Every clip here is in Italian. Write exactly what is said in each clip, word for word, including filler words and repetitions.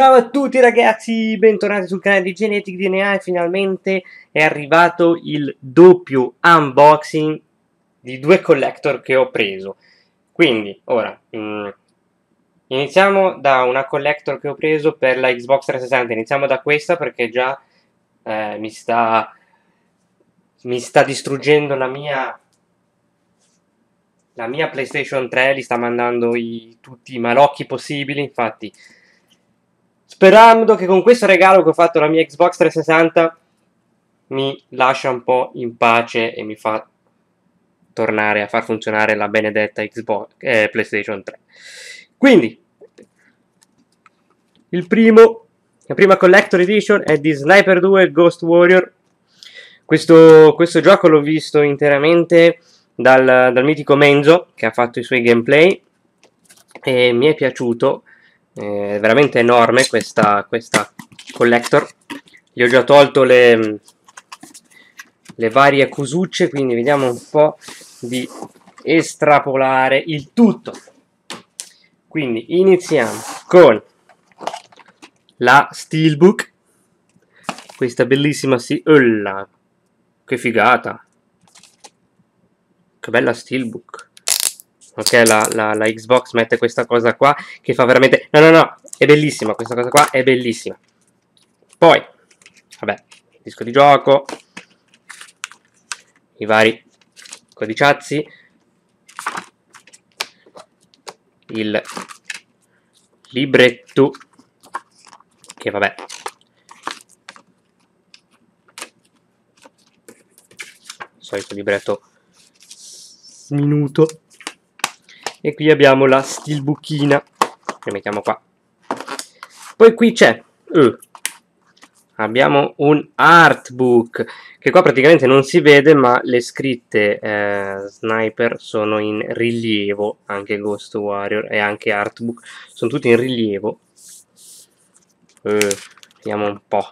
Ciao a tutti ragazzi, bentornati sul canale di Genetic D N A e finalmente è arrivato il doppio unboxing di due collector che ho preso. Quindi, ora, mh, iniziamo da una collector che ho preso per la Xbox trecentosessanta. Iniziamo da questa perché già eh, mi sta mi sta distruggendo la mia la mia PlayStation tre, li sta mandando i, tutti i malocchi possibili, infatti. Sperando che con questo regalo che ho fatto alla mia Xbox trecentosessanta mi lascia un po' in pace e mi fa tornare a far funzionare la benedetta Xbox, eh, PlayStation tre. Quindi, il primo, la prima Collector Edition è di Sniper due Ghost Warrior. Questo, questo gioco l'ho visto interamente dal, dal mitico Menzo, che ha fatto i suoi gameplay, e mi è piaciuto. È veramente enorme questa, questa collector. Gli ho già tolto le, le varie cosucce, quindi vediamo un po' di estrapolare il tutto. Quindi iniziamo con la Steelbook, questa bellissima Steelbook. Che figata, che bella Steelbook. Ok, la, la, la Xbox mette questa cosa qua che fa veramente... No, no, no, è bellissima, questa cosa qua è bellissima. Poi, vabbè, disco di gioco, i vari codiciazzi, il libretto, che vabbè, solito libretto minuto. E qui abbiamo la steelbookina, che mettiamo qua. Poi qui c'è uh, abbiamo un artbook, che qua praticamente non si vede, ma le scritte eh, Sniper sono in rilievo, anche Ghost Warrior e anche artbook sono tutti in rilievo. uh, vediamo un po'.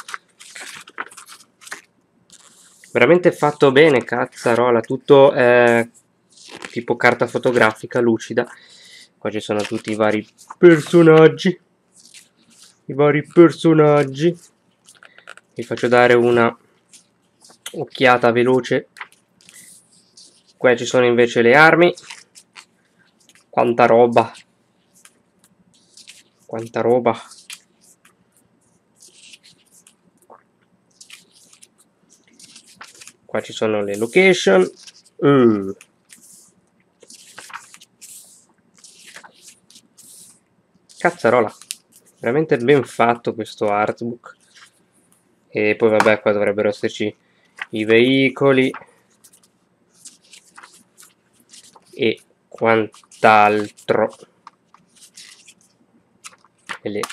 Veramente fatto bene, cazzarola, tutto eh, tipo carta fotografica lucida. Qua ci sono tutti i vari personaggi, i vari personaggi. Vi faccio dare una occhiata veloce. Qua ci sono invece le armi. Quanta roba, quanta roba. Qua ci sono le location. Uh. Cazzarola, veramente ben fatto questo artbook. E poi vabbè, qua dovrebbero esserci i veicoli e quant'altro. E, le...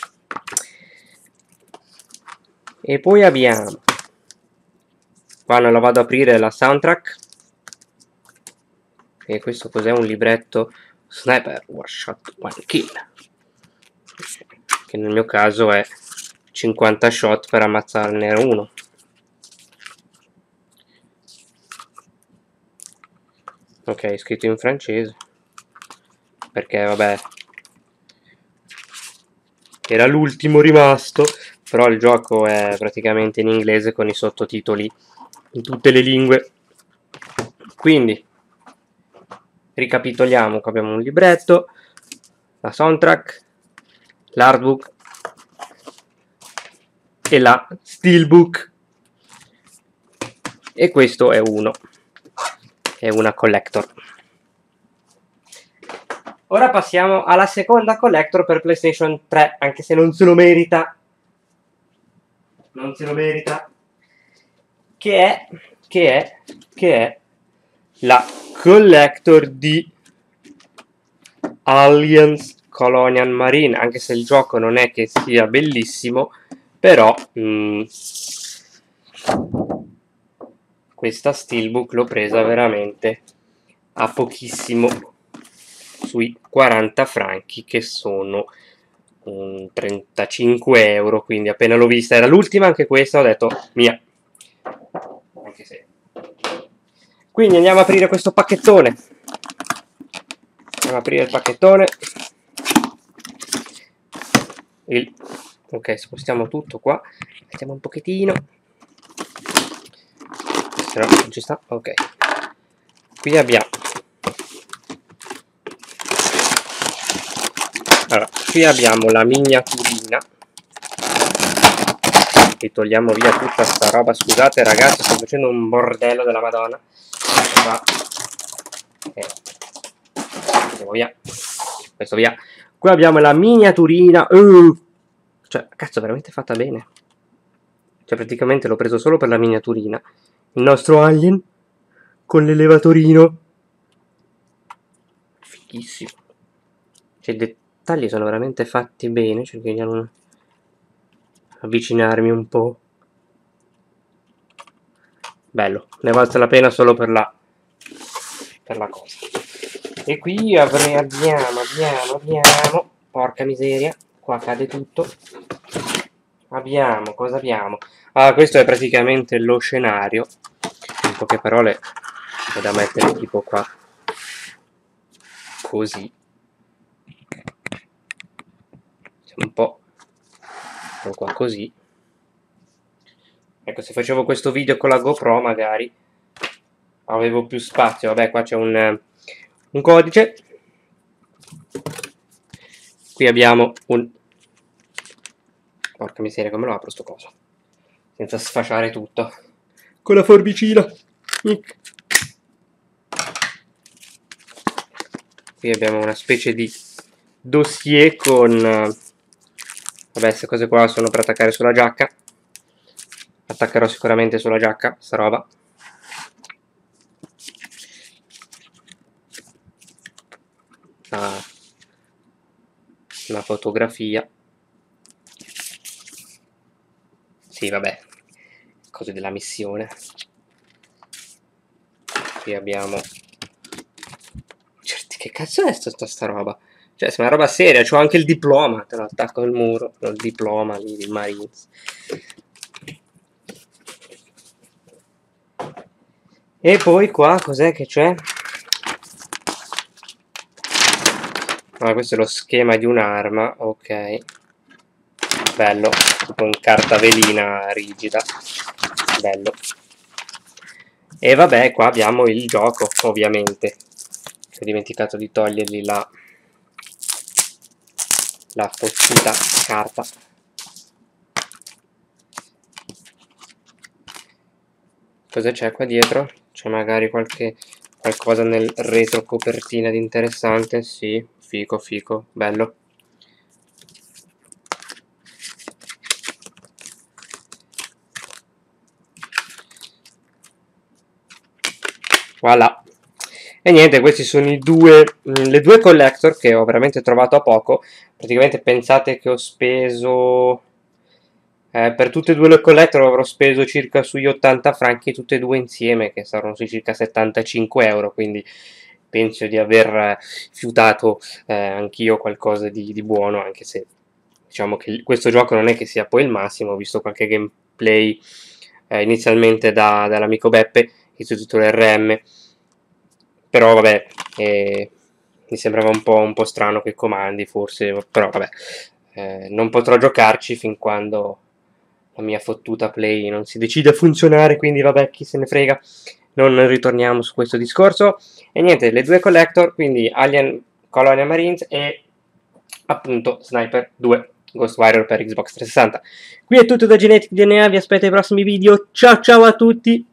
e poi abbiamo, qua non la vado ad aprire, la soundtrack. E questo cos'è? Un libretto Sniper One Shot One Kill, che nel mio caso è cinquanta shot per ammazzarne uno. Ok, scritto in francese, perché vabbè, era l'ultimo rimasto, però il gioco è praticamente in inglese con i sottotitoli in tutte le lingue. Quindi ricapitoliamo: qua abbiamo un libretto, la soundtrack, l'artbook e la steelbook, e questo è uno, è una collector. Ora passiamo alla seconda collector per PlayStation tre, anche se non se lo merita, non se lo merita, che è, che è, che è la collector di Aliens Colonial Marine, anche se il gioco non è che sia bellissimo, però mh, questa steelbook l'ho presa veramente a pochissimo, sui quaranta franchi, che sono um, trentacinque euro, quindi appena l'ho vista, era l'ultima anche questa, ho detto mia. Anche se. Quindi andiamo a aprire questo pacchettone. Andiamo a aprire il pacchettone. Il Ok, spostiamo tutto qua, mettiamo un pochettino, se no non ci sta, ok. Qui abbiamo, allora, qui abbiamo la miniaturina, e togliamo via tutta sta roba. Scusate ragazzi, sto facendo un bordello della Madonna. Qua. Eh. Andiamo via. Questo via. Qui abbiamo la miniaturina. Uh. Cioè, cazzo, veramente fatta bene. Cioè, praticamente l'ho preso solo per la miniaturina. Il nostro alien con l'elevatorino. Fighissimo. Cioè, i dettagli sono veramente fatti bene. Cerco di non avvicinarmi un po'. Bello, ne valsa la pena solo per la per la cosa. E qui avrei, abbiamo, abbiamo, abbiamo, porca miseria, qua cade tutto. Abbiamo, cosa abbiamo? Ah, questo è praticamente lo scenario. In poche parole è da mettere tipo qua, così. Siamo un po' qua così. Ecco, se facevo questo video con la GoPro magari avevo più spazio. Vabbè, qua c'è un, un codice. Qui abbiamo un... Porca miseria, come lo apro sto coso? Senza sfasciare tutto. Con la forbicina. Qui abbiamo una specie di dossier con... Vabbè, queste cose qua sono per attaccare sulla giacca. Attaccherò sicuramente sulla giacca, sta roba. Ah, una fotografia. Sì, vabbè, cose della missione. Qui abbiamo... Certi, che cazzo è sta, sta roba? Cioè, se è una roba seria, c'ho anche il diploma, te lo attacco al muro, il diploma lì di Marines. E poi qua cos'è che c'è? Ah, questo è lo schema di un'arma, ok. Bello, tipo in carta velina rigida. Bello. E vabbè, qua abbiamo il gioco, ovviamente. Ho dimenticato di togliergli la, la fottuta carta. Cosa c'è qua dietro? C'è magari qualche qualcosa nel retro copertina di interessante? Sì, fico, fico, bello. Voilà. E niente, questi sono i due, le due collector che ho veramente trovato a poco. Praticamente pensate che ho speso... Eh, per tutte e due le collector avrò speso circa sugli ottanta franchi tutte e due insieme, che saranno sui circa settantacinque euro, quindi penso di aver eh, fiutato eh, anch'io qualcosa di, di buono, anche se diciamo che questo gioco non è che sia poi il massimo. Ho visto qualche gameplay eh, inizialmente da, dall'amico Beppe, istitutore R M, però vabbè, eh, mi sembrava un po', un po' strano che comandi, forse, però vabbè, eh, non potrò giocarci fin quando la mia fottuta play non si decide a funzionare, quindi vabbè, chi se ne frega, non ritorniamo su questo discorso. E niente, le due collector, quindi Alien Colonial Marines e appunto Sniper due Ghost Warrior per Xbox trecentosessanta. Qui è tutto da Genetic D N A, vi aspetto ai prossimi video, ciao ciao a tutti!